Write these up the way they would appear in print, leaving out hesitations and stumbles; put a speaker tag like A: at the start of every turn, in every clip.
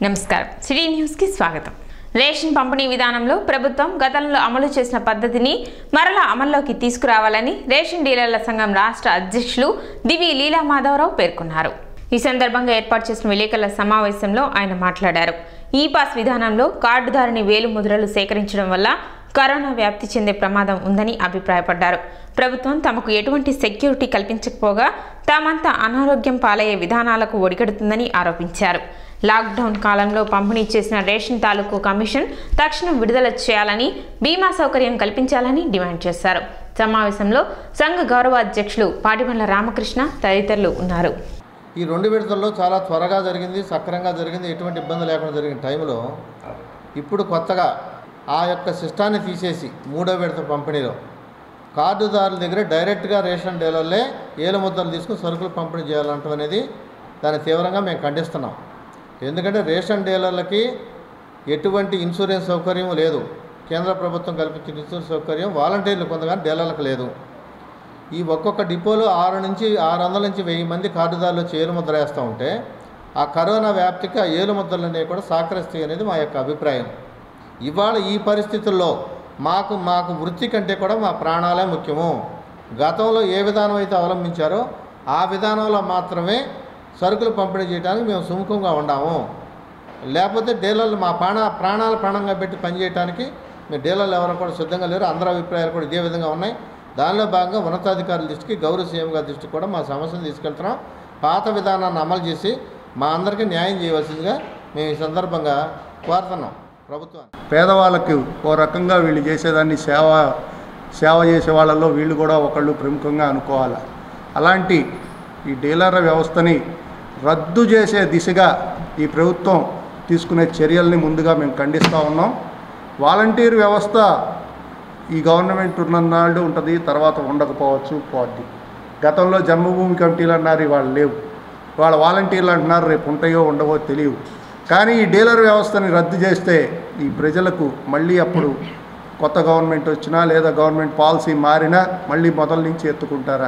A: నమస్కారం city news కి స్వాగతం. రేషన్ పంపిణీ విధానంలో ప్రభుత్వం గతంలో అమలు చేసిన పద్ధతిని మరలా అమల్లోకి తీసుకురావాలని రేషన్ డీలర్ల సంఘం రాష్ట్ర అధ్యక్షులు దివి లీలా మాధవరావు పేర్కొన్నారు. ఈ సందర్భంగా ఏర్పాటు చేసిన విలేకరుల సమావేశంలో ఆయన మాట్లాడారు. ఈ పాస్ విధానంలో కార్డుదారుని వేలు ముద్రలు సేకరించడం వల్ల కరోనా వ్యాప్తి చెందే ప్రమాదం ఉందని అభిప్రాయపడ్డారు. ప్రభుత్వం తమకు ఎటువంటి సెక్యూరిటీ కల్పించకపోగా తామంతా అనారోగ్యం పాలయ్యే విధానాలకు ఒడిగడుతుందని ఆరోపించారు. లాక్డౌన్ కాలంలో పంపిణీ చేసిన రేషన్ తాలూకు కమిషన్ తక్షణం విడుదల చేయాలని, బీమా సౌకర్యం కల్పించాలని డిమాండ్ చేశారు. సమావేశంలో సంఘ గౌరవ అధ్యక్షులు పాటిబండ్ల రామకృష్ణ తదితరులు ఉన్నారు.
B: ఈ 2 విడతల్లో చాలా త్వరగా జరిగింది, సక్రమంగా జరిగింది, ఎటువంటి ఇబ్బంది లేకుండా జరిగిన టైంలో ఇప్పుడు కొత్తగా ఆ యొక్క సిస్టాన్ని తీసేసి 3వ విడత పంపిణీలో కార్డుదారుల దగ్గర డైరెక్ట్గా రేషన్ డీలర్లే ఏల ముద్దలు తీసుకుని సరుకులు పంపిణీ చేయాలంటాం అనేది దాన్ని తీవ్రంగా మేము ఖండిస్తున్నాం. ఎందుకంటే రేషన్ డీలర్లకి ఎటువంటి ఇన్సూరెన్స్ సౌకర్యం లేదు. కేంద్ర ప్రభుత్వం కల్పించిన ఇన్సూరెన్స్ సౌకర్యం వాలంటీర్లు కొంతగాని డీలర్లకు లేదు. ఈ ఒక్కొక్క డిపోలో 600 నుంచి 1000 మంది కార్డుదారులు వచ్చి ఏలు ముద్ర వేస్తూ ఉంటే ఆ కరోనా వ్యాప్తికి ఆ ఏలు ముద్రలు అనేవి కూడా సహకరిస్తాయి అనేది మా యొక్క అభిప్రాయం. ఇవాళ ఈ పరిస్థితుల్లో మాకు వృత్తి కంటే కూడా మా ప్రాణాలే ముఖ్యము. గతంలో ఏ విధానం అయితే అవలంబించారో ఆ విధానంలో మాత్రమే సరుకులు పంపిణీ చేయడానికి మేము సుముఖంగా ఉన్నాము. లేకపోతే డీలర్లు మా ప్రాణాలు ప్రాణంగా పెట్టి పనిచేయడానికి మేము డీలర్లు ఎవరు కూడా సిద్ధంగా లేరు. అందరి అభిప్రాయాలు కూడా ఇదే విధంగా ఉన్నాయి. దానిలో భాగంగా ఉన్నతాధికారుల దృష్టికి, గౌరవ సీఎం గారి దృష్టికి కూడా మా సమస్యను తీసుకెళ్తున్నాం. పాత విధానాన్ని అమలు చేసి మా అందరికీ న్యాయం చేయవలసిందిగా మేము ఈ సందర్భంగా కోరుతున్నాం ప్రభుత్వం.
C: పేదవాళ్ళకు ఓ రకంగా వీళ్ళు చేసేదాన్ని సేవ చేసే వాళ్ళలో వీళ్ళు కూడా ఒకళ్ళు ప్రముఖంగా అనుకోవాలి. అలాంటి ఈ డీలర్ల వ్యవస్థని రద్దు చేసే దిశగా ఈ ప్రభుత్వం తీసుకునే చర్యల్ని ముందుగా మేము ఖండిస్తూ ఉన్నాం. వాలంటీర్ వ్యవస్థ ఈ గవర్నమెంట్ ఉన్ననాళ్ళు ఉంటుంది, తర్వాత ఉండకపోవచ్చు, పోద్ది. గతంలో జన్మభూమి కమిటీలు అన్నారు, ఇవాళ లేవు. వాళ్ళ వాలంటీర్లు అంటున్నారు, రేపు ఉంటాయో ఉండవో తెలియవు. కానీ ఈ డీలర్ వ్యవస్థని రద్దు చేస్తే ఈ ప్రజలకు మళ్ళీ అప్పుడు కొత్త గవర్నమెంట్ వచ్చినా లేదా గవర్నమెంట్ పాలసీ మారినా మళ్ళీ మొదల నుంచి ఎత్తుకుంటారా?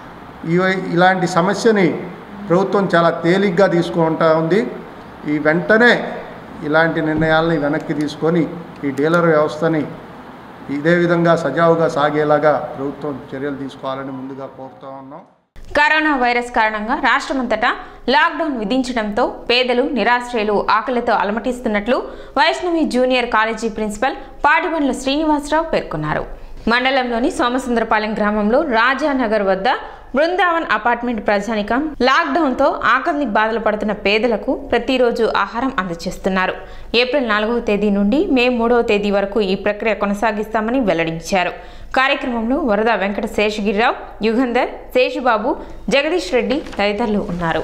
C: ఇలాంటి సమస్యని ప్రభుత్వం చాలా తేలిగ్గా తీసుకుంటూ ఉంది. ఈ వెంటనే ఇలాంటి నిర్ణయాలని వెనక్కి తీసుకొని ఈ డీలర్ వ్యవస్థని ఇదే విధంగా సజావుగా సాగేలాగా ప్రభుత్వం చర్యలు తీసుకోవాలని ముందుగా కోరుతూ ఉన్నాం.
A: కరోనా వైరస్ కారణంగా రాష్ట్రమంతటా లాక్డౌన్ విధించడంతో పేదలు, నిరాశ్రయులు ఆకలితో అలమటిస్తున్నట్లు Vaishnavi junior college principal Patibandla Srinivasarao పేర్కొన్నారు. మండలంలోని సోమసుందరపాలెం గ్రామంలో రాజానగర్ వద్ద బృందావన్ అపార్ట్మెంట్ ప్రజానికం లాక్డౌన్తో ఆకలి బాధలు పడుతున్న పేదలకు ప్రతిరోజు ఆహారం అందజేస్తున్నారు. ఏప్రిల్ 4వ తేదీ నుండి మే 3వ తేదీ వరకు ఈ ప్రక్రియ కొనసాగిస్తామని వెల్లడించారు. కార్యక్రమంలో వరద వెంకట శేషగిరిరావు, యుగంధర్, శేషుబాబు, జగదీష్ రెడ్డి తదితరులు ఉన్నారు.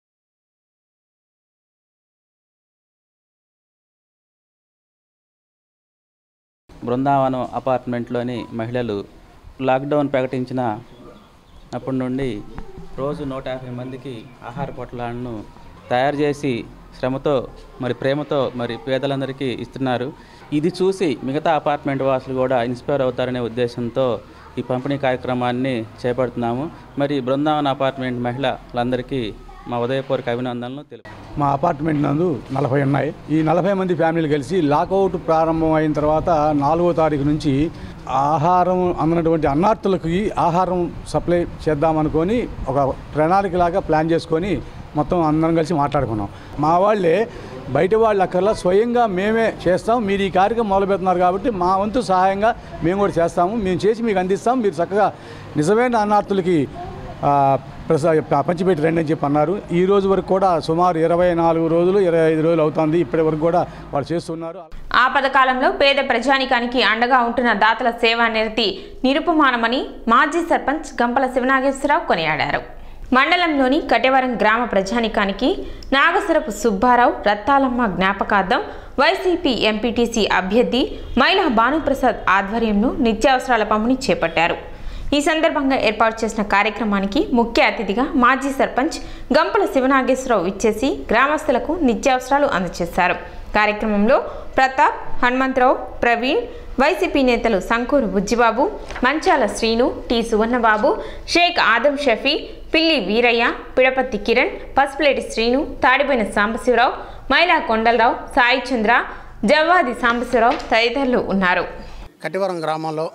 D: బృందావనం అపార్ట్మెంట్లోని మహిళలు లాక్డౌన్ ప్రకటించిన అప్పటి నుండి రోజు 150 మందికి ఆహార పొట్లాలను తయారు చేసి శ్రమతో ప్రేమతో పేదలందరికీ ఇస్తున్నారు. ఇది చూసి మిగతా అపార్ట్మెంట్ వాసులు కూడా ఇన్స్పైర్ అవుతారనే ఉద్దేశంతో ఈ పంపిణీ కార్యక్రమాన్ని చేపడుతున్నాము. బృందావన అపార్ట్మెంట్ మహిళలందరికీ మా ఉదయపూర్వక అభినందనలు తెలుపు.
E: మా అపార్ట్మెంట్ నందు 40 ఉన్నాయి. ఈ 40 మంది ఫ్యామిలీలు కలిసి లాకౌట్ ప్రారంభం అయిన తర్వాత 4వ తారీఖు నుంచి ఆహారం అందనటువంటి అన్నార్థులకి ఆహారం సప్లై చేద్దామనుకొని ఒక ప్రణాళికలాగా ప్లాన్ చేసుకొని మొత్తం అందరం కలిసి మాట్లాడుకున్నాం. మా వాళ్ళే బయట వాళ్ళు అక్కర్లా స్వయంగా మేమే చేస్తాం, మీరు ఈ కార్యక్రమం మొదలుపెడుతున్నారు కాబట్టి మా వంతు సహాయంగా మేము కూడా చేస్తాము, మేము చేసి మీకు అందిస్తాం, మీరు చక్కగా నిజమైన అన్నార్థులకి పంచిపెట్టి రండి అని చెప్పి అన్నారు. ఈ రోజు వరకు కూడా సుమారు 24 రోజులు 25 రోజులు అవుతుంది. ఇప్పటి వరకు కూడా వాళ్ళు చేస్తున్నారు.
A: ఆపద కాలంలో పేద ప్రజానికానికి అండగా ఉంటున్న దాతల సేవా నిరతి నిరుపమానమని మాజీ సర్పంచ్ గంపల శివనాగేశ్వరరావు కొనియాడారు. మండలంలోని కటేవరం గ్రామ ప్రజానికానికి నాగసరపు సుబ్బారావు రత్తాలమ్మ జ్ఞాపకార్థం వైసీపీ ఎంపీటీసీ అభ్యర్థి మైలా భానుప్రసాద్ ఆధ్వర్యంలో నిత్యావసరాల పంపిణీ చేపట్టారు. ఈ సందర్భంగా ఏర్పాటు చేసిన కార్యక్రమానికి ముఖ్య అతిథిగా మాజీ సర్పంచ్ గంపల శివనాగేశ్వరరావు ఇచ్చేసి గ్రామస్తులకు నిత్యావసరాలు అందజేశారు. కార్యక్రమంలో ప్రతాప్, హనుమంతరావు, ప్రవీణ్, వైసీపీ నేతలు సంకూరు బుజ్జిబాబు, మంచాల శ్రీను, టి సువర్ణబాబు, షేక్ ఆదం షఫీ, పిల్లి వీరయ్య, పిడపత్తి కిరణ్, పసుపులేటి శ్రీను, తాడిపోయిన సాంబశివరావు, మైలా కొండలరావు, సాయి చంద్ర, జవ్వాది సాంబశివరావు తదితరులు ఉన్నారు.
F: కటివరం గ్రామంలో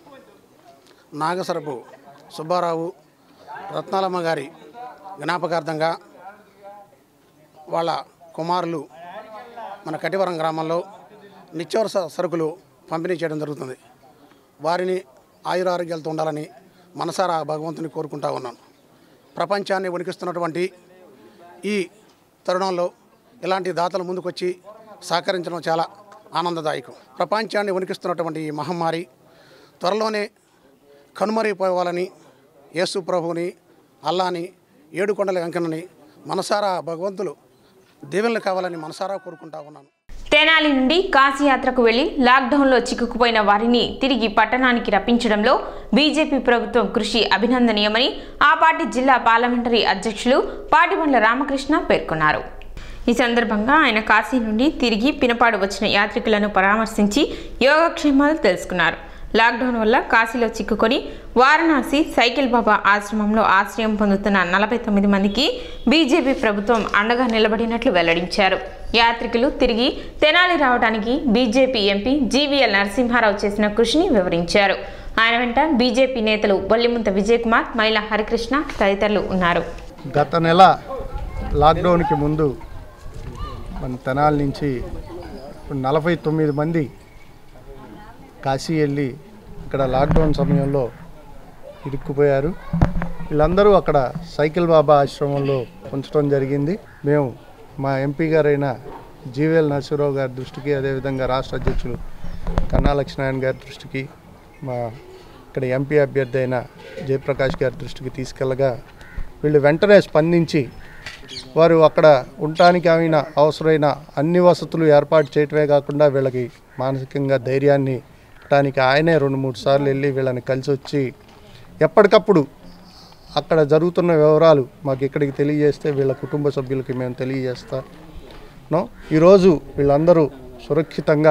F: నాగసరపు సుబ్బారావు రత్నాలమ్మ గారి జ్ఞాపకార్థంగా వాళ్ళ కుమారులు మన కటివరం గ్రామంలో నిత్యావసర సరుకులు పంపిణీ చేయడం జరుగుతుంది. వారిని ఆయురారోగ్యాలతో ఉండాలని మనసారా భగవంతుని కోరుకుంటా ఉన్నాను. ప్రపంచాన్ని వణికిస్తున్నటువంటి ఈ తరుణంలో ఇలాంటి దాతలు ముందుకొచ్చి సహకరించడం చాలా ఆనందదాయకం. ప్రపంచాన్ని వణికిస్తున్నటువంటి ఈ మహమ్మారి త్వరలోనే కనుమరిపోవాలని యేసు ప్రభువుని, అల్లాని, ఏడుకొండల వెంకన్నని మనసారా భగవంతులు దీవెనలు కావాలని మనసారా కోరుకుంటా ఉన్నాను.
A: తెనాలి నుండి కాశీయాత్రకు వెళ్లి లాక్డౌన్లో చిక్కుకుపోయిన వారిని తిరిగి పట్టణానికి రప్పించడంలో బీజేపీ ప్రభుత్వం కృషి అభినందనీయమని ఆ పార్టీ జిల్లా పార్లమెంటరీ అధ్యక్షులు పాటిబండ్ల రామకృష్ణ పేర్కొన్నారు. ఈ సందర్భంగా ఆయన కాశీ నుండి తిరిగి పినపాడు వచ్చిన యాత్రికులను పరామర్శించి యోగక్షేమాలు తెలుసుకున్నారు. లాక్డౌన్ వల్ల కాశీలో చిక్కుకొని వారణాసి సైకిల్ బాబా ఆశ్రమంలో ఆశ్రయం పొందుతున్న 49 మందికి బీజేపీ ప్రభుత్వం అండగా నిలబడినట్లు వెల్లడించారు. యాత్రికులు తిరిగి తెనాలి రావడానికి బీజేపీ ఎంపీ జీవీఎల్ నరసింహారావు చేసిన కృషిని వివరించారు. ఆయన వెంట బీజేపీ నేతలు బొల్లిముంత విజయకుమార్, మైలా హరికృష్ణ తదితరులు ఉన్నారు.
C: గత నెల లాక్డౌన్కి ముందు మన తెనాలి నుంచి 49 మంది కాశీ వెళ్ళి ఇక్కడ లాక్డౌన్ సమయంలో ఇరుక్కుపోయారు. వీళ్ళందరూ అక్కడ సైకిల్ బాబా ఆశ్రమంలో ఉంచడం జరిగింది. మేము మా ఎంపీ గారైన జీవీఎల్ నరసింహారావు గారి దృష్టికి, అదేవిధంగా రాష్ట్ర అధ్యక్షులు కన్నా లక్ష్మీనారాయణ గారి దృష్టికి, మా ఇక్కడ ఎంపీ అభ్యర్థి అయిన జయప్రకాష్ గారి దృష్టికి తీసుకెళ్ళగా వీళ్ళు వెంటనే స్పందించి వారు అక్కడ ఉండటానికి అవసరమైన అన్ని వసతులు ఏర్పాటు చేయటమే కాకుండా వీళ్ళకి మానసికంగా ధైర్యాన్ని ఇవ్వడానికి ఆయనే 2-3 సార్లు వెళ్ళి వీళ్ళని కలిసి వచ్చి ఎప్పటికప్పుడు అక్కడ జరుగుతున్న వివరాలు మాకు ఇక్కడికి తెలియజేస్తే వీళ్ళ కుటుంబ సభ్యులకి మేము తెలియజేస్తాను. ఈరోజు వీళ్ళందరూ సురక్షితంగా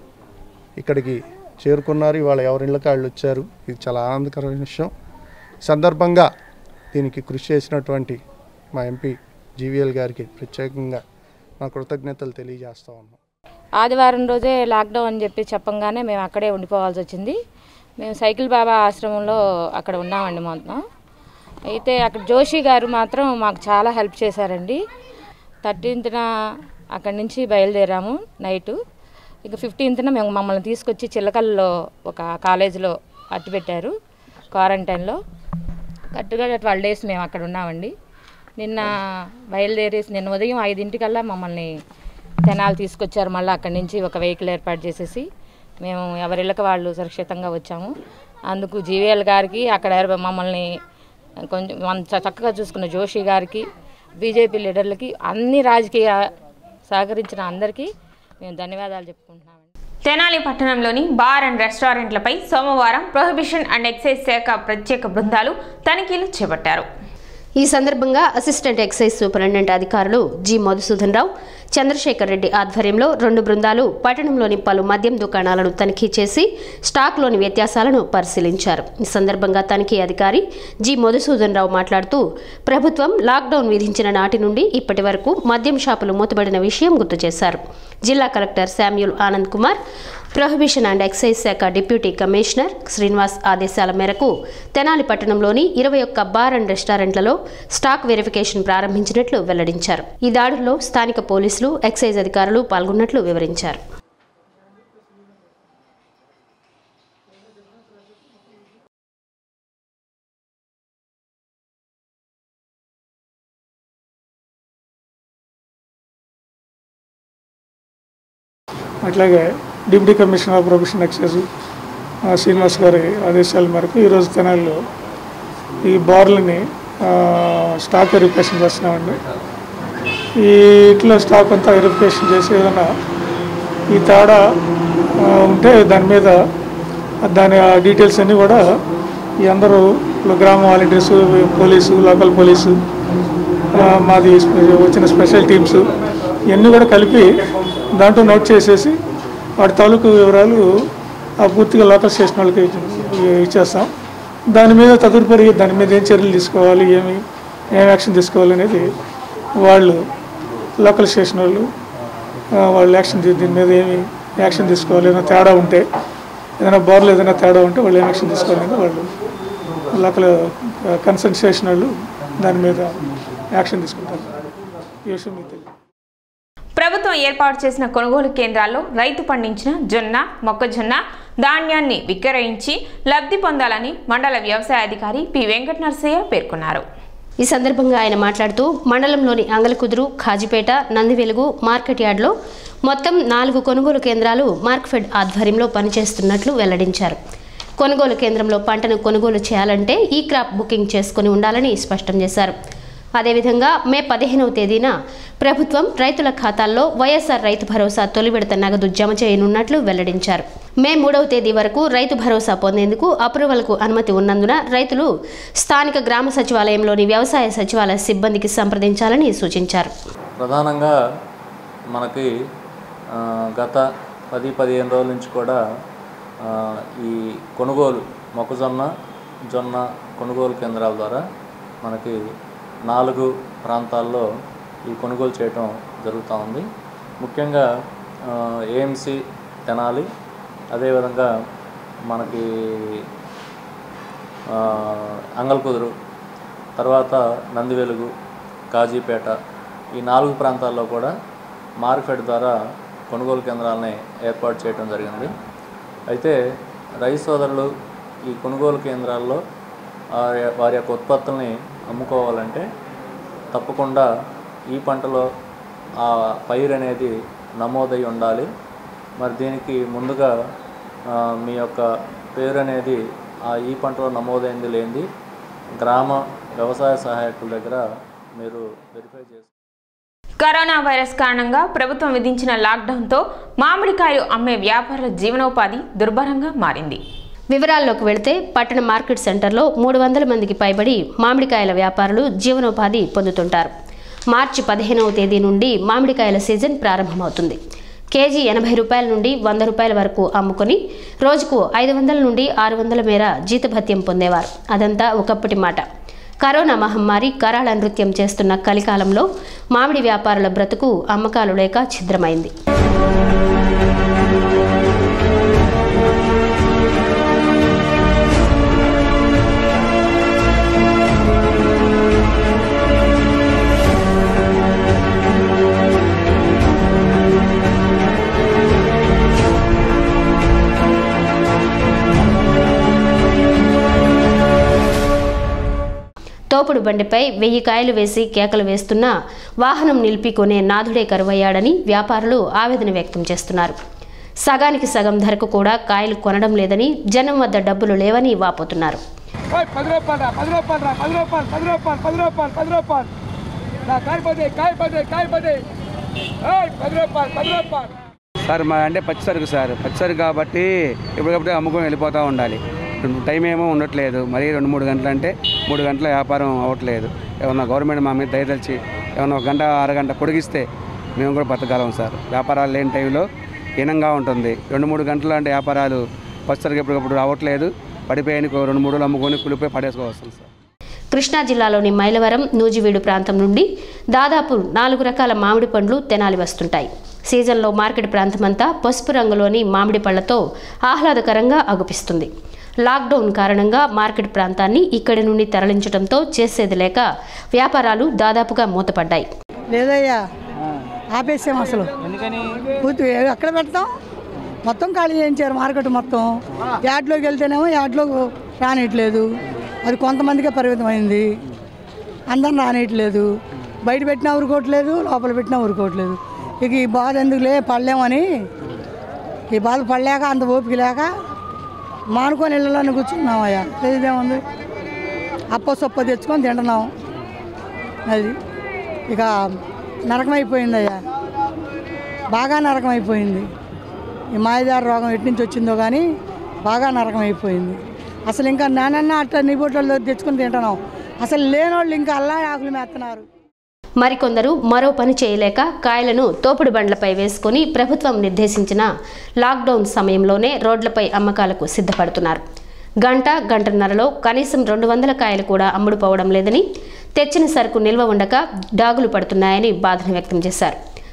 C: ఇక్కడికి చేరుకున్నారు. ఇవాళ ఎవరిళ్ళకి వాళ్ళు వచ్చారు. ఇది చాలా ఆనందకరమైన విషయం. ఈ సందర్భంగా దీనికి కృషి చేసినటువంటి మా ఎంపీ జీవీఎల్ గారికి ప్రత్యేకంగా మా కృతజ్ఞతలు తెలియజేస్తా ఉన్నాం.
G: ఆదివారం రోజే లాక్డౌన్ అని చెప్పి చెప్పంగానే మేము అక్కడే ఉండిపోవాల్సి వచ్చింది. మేము సైకిల్ బాబా ఆశ్రమంలో అక్కడ ఉన్నామండి మొత్తం. అయితే అక్కడ జోషి గారు మాత్రం మాకు చాలా హెల్ప్ చేశారండి. 13th అక్కడి నుంచి బయలుదేరాము నైటు. ఇక 15th మేము మమ్మల్ని తీసుకొచ్చి చిల్లకల్లో ఒక కాలేజీలో అట్టుపెట్టారు క్వారంటైన్లో. కరెక్ట్గా 12 days మేము అక్కడ ఉన్నామండి. నిన్న బయలుదేరేసి నిన్న ఉదయం 5 మమ్మల్ని తెనాలి తీసుకొచ్చారు. మళ్ళీ అక్కడి నుంచి ఒక వెహికల్ ఏర్పాటు చేసేసి మేము ఎవరిళ్ళకి వాళ్ళు సురక్షితంగా వచ్చాము. అందుకు జీవీఎల్ గారికి, అక్కడ మమ్మల్ని కొంచెం చక్కగా చూసుకున్న జోషి గారికి, బీజేపీ లీడర్లకి, అన్ని రాజకీయ సహకరించిన అందరికీ మేము ధన్యవాదాలు చెప్పుకుంటున్నామండి.
A: తెనాలి పట్టణంలోని బార్ అండ్ రెస్టారెంట్లపై సోమవారం ప్రొహిబిషన్ అండ్ ఎక్సైజ్ శాఖ ప్రత్యేక బృందాలు తనిఖీలు చేపట్టారు.
H: ఈ సందర్భంగా అసిస్టెంట్ ఎక్సైజ్ సూపరింటెండెంట్ అధికారులు జి మధుసూదన్ రావు, చంద్రశేఖర్ రెడ్డి ఆధ్వర్యంలో 2 బృందాలు పట్టణంలోని పలు మద్యం దుకాణాలను తనిఖీ చేసి స్టాక్లోని వ్యత్యాసాలను పరిశీలించారు. ఈ సందర్భంగా తనిఖీ అధికారి జి మధుసూదన్ రావు మాట్లాడుతూ, ప్రభుత్వం లాక్డౌన్ విధించిన నాటి నుండి ఇప్పటి వరకు మద్యం షాపులు మూతబడిన విషయం గుర్తు చేశారు. జిల్లా collector Samuel Anand Kumar, prohibition and excise శాఖ డిప్యూటీ కమిషనర్ శ్రీనివాస్ ఆదేశాల మేరకు తెనాలి పట్టణంలోని 21 బార్ అండ్ రెస్టారెంట్లలో స్టాక్ వెరిఫికేషన్ ప్రారంభించినట్లు వెల్లడించారు. ఈ దాడుల్లో స్థానిక పోలీసులు, ఎక్సైజ్ అధికారులు పాల్గొన్నట్లు వివరించారు.
I: అట్లాగే deputy commissioner of prohibition excise Srinivas గారి ఆదేశాల మేరకు ఈరోజు తెనాలిలో ఈ బార్లని స్టాక్ వెరిఫికేషన్ చేస్తున్నామండి. ఈ ఇట్లా స్టాక్ అంతా వెరిఫికేషన్ చేసి ఏదైనా ఈ తేడా ఉంటే దాని మీద దాని డీటెయిల్స్ అన్నీ కూడా ఈ అందరూ గ్రామ వాలంటీర్స్, పోలీసు, లోకల్ పోలీసు, మాది వచ్చిన స్పెషల్ టీమ్స్ ఇవన్నీ కూడా కలిపి దాంట్లో నోట్ చేసేసి వాటి తాలూకు వివరాలు పూర్తిగా లోకల్ స్టేషన్ వాళ్ళకి ఇచ్చేస్తాం. దాని మీద తదుపరి దాని మీద ఏం చర్యలు తీసుకోవాలి, ఏం యాక్షన్ తీసుకోవాలి అనేది వాళ్ళు లోకల్ స్టేషన్ వాళ్ళు వాళ్ళు దీని మీద ఏమి యాక్షన్ తీసుకోవాలి, ఏదైనా తేడా ఉంటే, ఏదైనా బార్లో ఏదైనా తేడా ఉంటే వాళ్ళు ఏం యాక్షన్ తీసుకోవాలని వాళ్ళు అక్కడ కన్సర్న్ చేసిన వాళ్ళు దాని మీద యాక్షన్ తీసుకుంటారు. ఈ విషయం మీకు తెలియదు.
A: ప్రభుత్వం ఏర్పాటు చేసిన కొనుగోలు కేంద్రాల్లో రైతు పండించిన జొన్న, మొక్కజొన్న ధాన్యాన్ని విక్రయించి లబ్ధి పొందాలని మండల వ్యవసాయ అధికారి పి వెంకట నరసయ్య పేర్కొన్నారు.
H: ఈ సందర్భంగా ఆయన మాట్లాడుతూ మండలంలోని అంగలకుదురు, ఖాజీపేట, నందివెలుగు మార్కెట్ యార్డ్లో మొత్తం 4 కొనుగోలు కేంద్రాలు మార్క్ఫెడ్ ఆధ్వర్యంలో పనిచేస్తున్నట్లు వెల్లడించారు. కొనుగోలు కేంద్రంలో పంటను కొనుగోలు చేయాలంటే ఈ క్రాప్ బుకింగ్ చేసుకుని ఉండాలని స్పష్టం చేశారు. అదేవిధంగా మే 15వ తేదీన ప్రభుత్వం రైతుల ఖాతాల్లో వైఎస్ఆర్ రైతు భరోసా తొలి విడత నగదు జమ చేయనున్నట్లు వెల్లడించారు. మే 3వ తేదీ వరకు రైతు భరోసా పొందేందుకు అప్రూవల్కు అనుమతి ఉన్నందున రైతులు స్థానిక గ్రామ సచివాలయంలోని వ్యవసాయ సచివాలయ సిబ్బందికి సంప్రదించాలని సూచించారు.
J: ప్రధానంగా మనకి గత 10-15 రోజుల నుంచి కూడా ఈ కొనుగోలు మొక్కజొన్న, జొన్న కొనుగోలు కేంద్రాల ద్వారా మనకి 4 ప్రాంతాల్లో ఈ కొనుగోలు చేయటం జరుగుతూ ఉంది. ముఖ్యంగా ఏఎంసీ తెనాలి, అదేవిధంగా మనకి అంగల్కుదురు, తర్వాత నందివెలుగు, కాజీపేట, ఈ 4 ప్రాంతాల్లో కూడా మార్కెట్ ద్వారా కొనుగోలు కేంద్రాలని ఏర్పాటు చేయడం జరిగింది. అయితే రైతు సోదరులు ఈ కొనుగోలు కేంద్రాల్లో వారి యొక్క ఉత్పత్తుల్ని అమ్ముకోవాలంటే తప్పకుండా ఈ పంటలో ఆ పైరు అనేది నమోదై ఉండాలి. మరి దీనికి ముందుగా మీ యొక్క పేరు అనేది ఈ పంటలో నమోదైంది లేనిది గ్రామ వ్యవసాయ సహాయకుల దగ్గర మీరు వెరిఫై చేసి.
A: కరోనా వైరస్ కారణంగా ప్రభుత్వం విధించిన లాక్డౌన్తో మామిడికాయలు అమ్మే వ్యాపారుల జీవనోపాధి దుర్భరంగా మారింది.
H: వివరాల్లోకి వెళితే పట్టణ మార్కెట్ సెంటర్లో 300 మందికి పైబడి మామిడికాయల వ్యాపారులు జీవనోపాధి పొందుతుంటారు. మార్చి 15వ తేదీ నుండి మామిడికాయల సీజన్ ప్రారంభమవుతుంది. కేజీ 80 రూపాయల నుండి 100 రూపాయల వరకు అమ్ముకొని రోజుకు 500 నుండి 600 మేర జీతభత్యం పొందేవారు. అదంతా ఒకప్పటి మాట. కరోనా మహమ్మారి కరాళ నృత్యం చేస్తున్న కలికాలంలో మామిడి వ్యాపారుల బ్రతుకు అమ్మకాలు లేక ఛిద్రమైంది. తోపుడు బండిపై 1000 కాయలు వేసి కేకలు వేస్తున్నా వాహనం నిలిపి కొనే నాథుడే కరువయ్యాడని వ్యాపారులు ఆవేదన వ్యక్తం చేస్తున్నారు. సగానికి సగం ధరకు కూడా కాయలు కొనడం లేదని, జనం వద్ద డబ్బులు లేవని వాపోతున్నారు.
K: సార్ మా అంటే పచ్చిసరుకు సార్, పచ్చిసరుకు కాబట్టి ఎప్పటికప్పుడు అమ్ముకొని వెళ్ళిపోతూ ఉండాలి. టైం ఏమో ఉండట్లేదు. మరీ 2-3 గంటలు అంటే 3 గంటల వ్యాపారం అవ్వట్లేదు. ఏమన్నా గవర్నమెంట్ మా మీద దయదలిచి ఏమన్నా 1 గంట 1/2 గంట పొడిగిస్తే మేము కూడా బతకగలం సార్. వ్యాపారాలు లేని టైంలో హీనంగా ఉంటుంది. 2-3 గంటలు అంటే వ్యాపారాలు పచ్చరికి ఎప్పటికప్పుడు రావట్లేదు. పడిపోయానికి 2-3 రోజులు అమ్ముకొని కులిపోయి పడేసుకోవస్తుంది సార్.
H: కృష్ణా జిల్లాలోని మైలవరం, నూజివీడు ప్రాంతం నుండి దాదాపు 4 రకాల మామిడి పండ్లు తెనాలి వస్తుంటాయి. సీజన్లో మార్కెట్ ప్రాంతమంతా పసుపు రంగులోని మామిడి పళ్లతో ఆహ్లాదకరంగా అగుపిస్తుంది. లాక్డౌన్ కారణంగా మార్కెట్ ప్రాంతాన్ని ఇక్కడి నుండి తరలించడంతో చేసేది లేక వ్యాపారాలు దాదాపుగా మూతపడ్డాయి.
L: లేదయ్యా, ఆపేసాం. అసలు పూర్తి అక్కడ పెడతాం, మొత్తం ఖాళీ చేయించారు మార్కెట్ మొత్తం. యార్డ్లోకి వెళ్తేనేమో యార్డ్లో రానియట్లేదు, అది కొంతమందికే పరిమితమైంది. అందరం రానియట్లేదు. బయట పెట్టినా ఊరుకోవట్లేదు, లోపల పెట్టినా ఊరుకోవట్లేదు. ఇక ఈ బాధ ఎందుకులే పడలేమని, ఈ బాధ పడలేక అంత ఓపిక లేక మానుకొని ఇళ్ళలోనే కూర్చున్నామయ్యా. ఇదేముంది, అప్ప తెచ్చుకొని తింటున్నాం. అది ఇక నరకమైపోయిందయ్యా, బాగా నరకమైపోయింది. ఈ మాయదారి రోగం ఎటు నుంచి వచ్చిందో కానీ బాగా నరకమైపోయింది. అసలు ఇంకా నానన్న అట్లా నీ బొట్టల్లో తెచ్చుకొని తింటున్నాం. అసలు లేనోళ్ళు ఇంకా అల్లా ఆకులు మేస్తున్నారు.
H: మరికొందరు మరో పని చేయలేక కాయలను తోపుడు బండ్లపై వేసుకుని ప్రభుత్వం నిర్దేశించిన లాక్డౌన్ సమయంలోనే రోడ్లపై అమ్మకాలకు సిద్ధపడుతున్నారు. గంటన్నరలో కనీసం 200 కాయలు కూడా అమ్ముడుపోవడం లేదని, తెచ్చిన సరుకు నిల్వ ఉండక డాగులు పడుతున్నాయని బాధను వ్యక్తం చేశారు.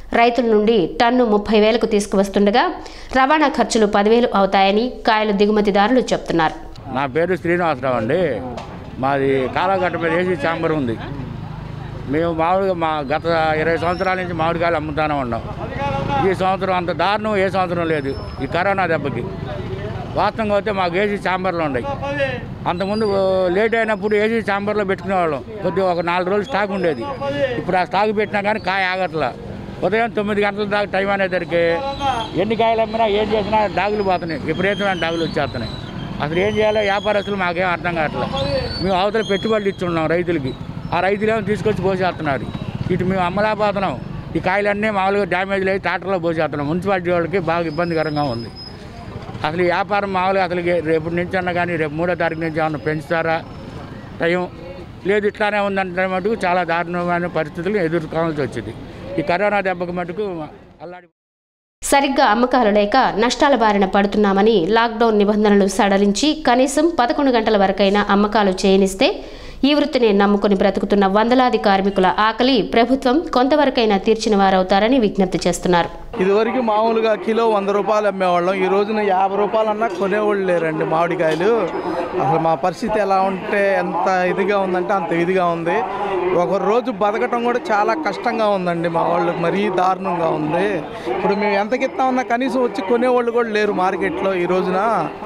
H: రైతుల నుండి టన్ను 30,000కు తీసుకువస్తుండగా రవాణా ఖర్చులు 10,000 అవుతాయని కాయలు దిగుమతిదారులు చెప్తున్నారు.
M: నా పేరు శ్రీనివాసరావు అండి. మాది కాలగట్ట మీద ఏసీ ఛాంబర్ ఉంది. మేము మామూలుగా మా గత 20 సంవత్సరాల నుంచి మామిడికాయలు అమ్ముతానే ఉన్నాం. ఈ సంవత్సరం అంత దారుణం ఏ సంవత్సరం లేదు. ఈ కరోనా దెబ్బకి వాస్తవంగా అయితే మాకు ఏసీ ఛాంబర్లు ఉన్నాయి. అంతకుముందు లేట్ అయినప్పుడు ఏసీ ఛాంబర్లో పెట్టుకునేవాళ్ళం. కొద్దిగా ఒక 4 రోజులు స్టాక్ ఉండేది. ఇప్పుడు ఆ స్టాక్ పెట్టినా కానీ కాయ ఆగట్లా. ఉదయం 9 గంటల దాకా టైం అనేసరికి ఎన్ని కాయలు అమ్మినా ఏం చేసినా డాగులు పోతున్నాయి. విపరీతమైన డాగులు వచ్చేస్తున్నాయి. అసలు ఏం చేయాలో వ్యాపారస్తులు మాకేం అర్థం కావట్లేదు. మేము అవతల పెట్టుబడులు ఇచ్చున్నాం రైతులకి. ఆ రైతులేమో తీసుకొచ్చి పోసేస్తున్నారు. ఇటు మేము అమ్మలేకపోతున్నాం. ఈ కాయలన్నీ మామూలుగా డ్యామేజ్లు అయ్యి ట్రాక్టర్లో పోసేస్తున్నాం. మున్సిపాలిటీ వాళ్ళకి బాగా ఇబ్బందికరంగా ఉంది. అసలు ఈ వ్యాపారం మామూలుగా అసలు రేపటి నుంచి అన్నా కానీ రేపు 3వ తారీఖు నుంచి ఏమన్నా పెంచుతారా టైం లేదు. ఇట్లానే ఉందంటే మటుకు చాలా దారుణమైన పరిస్థితులు ఎదుర్కోవాల్సి వచ్చింది. ఈ కరోనా దెబ్బకు మటుకు అల్లాడి
H: సరిగ్గా అమ్మకాలు లేక నష్టాల బారిన పడుతున్నామని లాక్డౌన్ నిబంధనలు సడలించి కనీసం 11 గంటల వరకైనా అమ్మకాలు చేయనిస్తే ఈ వృత్తిని నమ్ముకుని బ్రతుకుతున్న వందలాది కార్మికుల ఆకలి ప్రభుత్వం కొంతవరకైనా తీర్చిన వారవుతారని విజ్ఞప్తి చేస్తున్నారు.
N: ఇదివరకు మామూలుగా కిలో 100 రూపాయలు అమ్మేవాళ్ళం. ఈ రోజున 50 రూపాయలన్నా కొనేవాళ్ళు లేరండి మామిడికాయలు. అసలు మా పరిస్థితి ఎలా ఉంటే ఎంత ఇదిగా ఉందంటే అంత ఇదిగా ఉంది. ఒక రోజు బతకటం కూడా చాలా కష్టంగా ఉందండి. మా వాళ్ళకి మరీ దారుణంగా ఉంది. ఇప్పుడు మేము ఎంతకి ఇస్తామన్నా కనీసం వచ్చి కొనేవాళ్ళు కూడా లేరు మార్కెట్లో ఈ రోజున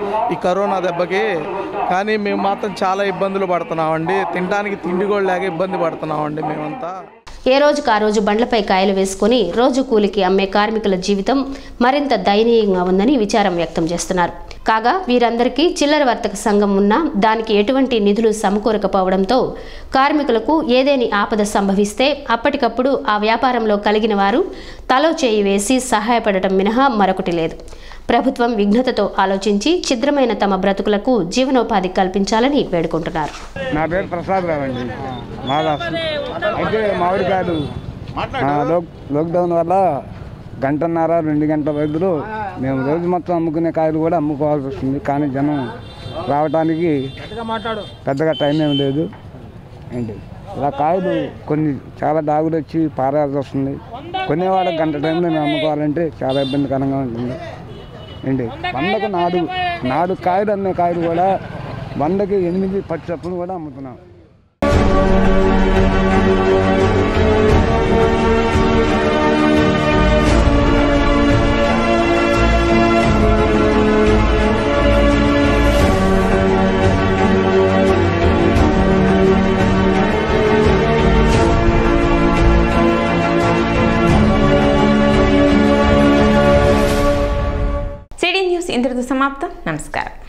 N: ఈ కరోనా దెబ్బకి. కానీ మేము మాత్రం చాలా ఇబ్బందులు పడుతున్నామండి. తినడానికి తిండి కూడా లేక ఇబ్బంది పడుతున్నామండి మేమంతా.
H: ఏ రోజుకు ఆ రోజు బండ్లపై కాయలు వేసుకుని రోజు కూలికి అమ్మే కార్మికుల జీవితం మరింత దయనీయంగా ఉందని విచారం వ్యక్తం చేస్తున్నారు. కాగా వీరందరికీ చిల్లర వర్తక సంఘం ఉన్నా దానికి ఎటువంటి నిధులు సమకూరకపోవడంతో కార్మికులకు ఏదేని ఆపద సంభవిస్తే అప్పటికప్పుడు ఆ వ్యాపారంలో కలిగిన వారు తలో చేయి వేసి సహాయపడటం మినహా మరొకటి లేదు. ప్రభుత్వం విఘ్నతతో ఆలోచించి ఛిద్రమైన తమ బ్రతుకులకు జీవనోపాధి కల్పించాలని వేడుకుంటున్నారు.
K: నా పేరు ప్రసాద్ రావు అండి. అయితే మామిడికాయలు లాక్డౌన్ వల్ల 1.5-2 గంటల బదులు మేము రోజు మొత్తం అమ్ముకునే కాయలు కూడా అమ్ముకోవాల్సి వస్తుంది. కానీ జనం రావడానికి పెద్దగా టైం ఏం లేదు ఏంటి. ఇలా కాయలు కొన్ని చాలా డాగులు వచ్చి పారాల్సి వస్తుంది. కొనేవాళ్ళకి 1 గంట టైంలో మేము అమ్ముకోవాలంటే చాలా ఇబ్బందికరంగా ఉంటుంది ఏంటి. 100కు 4 కాయలు అమ్మే కాయలు కూడా 100కి 8-10 చొప్పున కూడా అమ్ముతున్నాం.
A: సిటీ న్యూస్ ఇంతటితో సమాప్తం. నమస్కారం.